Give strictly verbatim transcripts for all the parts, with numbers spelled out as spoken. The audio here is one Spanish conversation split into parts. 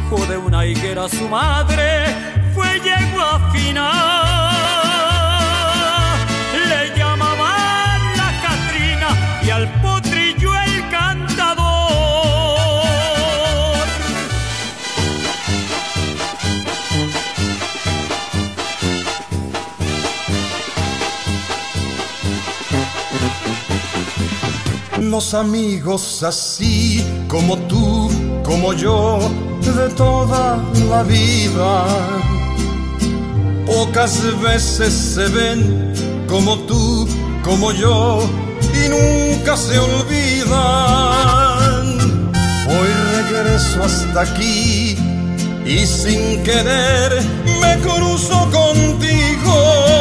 hijo de una higuera su madre fue yegua fina. Le llamaban la Catrina y al potrillo el cantador. Los amigos así como tú, como yo, de toda la vida, pocas veces se ven como tú, como yo, y nunca se olvidan. Hoy regreso hasta aquí y sin querer me cruzo contigo.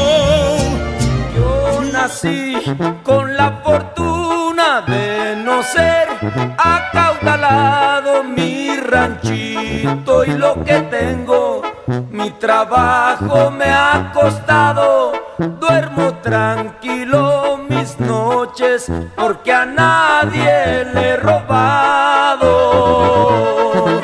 Yo nací con la fortuna de no ser acaudalado, mi ranchito y lo que tengo, mi trabajo me ha costado. Duermo tranquilo mis noches porque a nadie le he robado.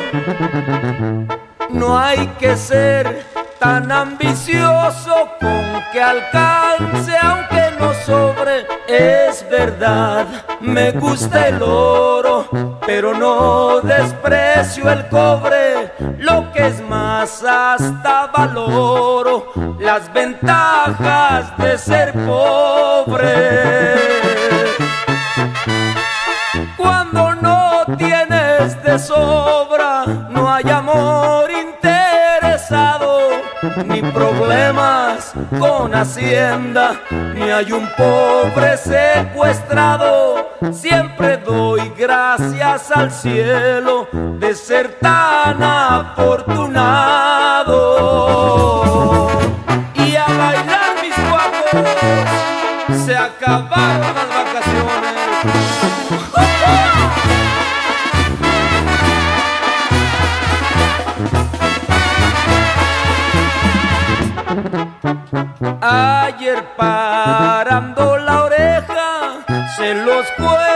No hay que ser tan ambicioso con que alcance aunque no sobre. Es verdad, me gusta el oro, pero no desprecio el cobre. Lo que es más, hasta valoro las ventajas de ser pobre. Cuando no tienes de sobra, no hay amor interesado, ni problemas con Hacienda, ni hay un pobre secuestrado. Siempre doy gracias al cielo de ser tan afortunado. Y a bailar mis guapos, se acabaron las vacaciones. Ayer parando la oreja se los cuento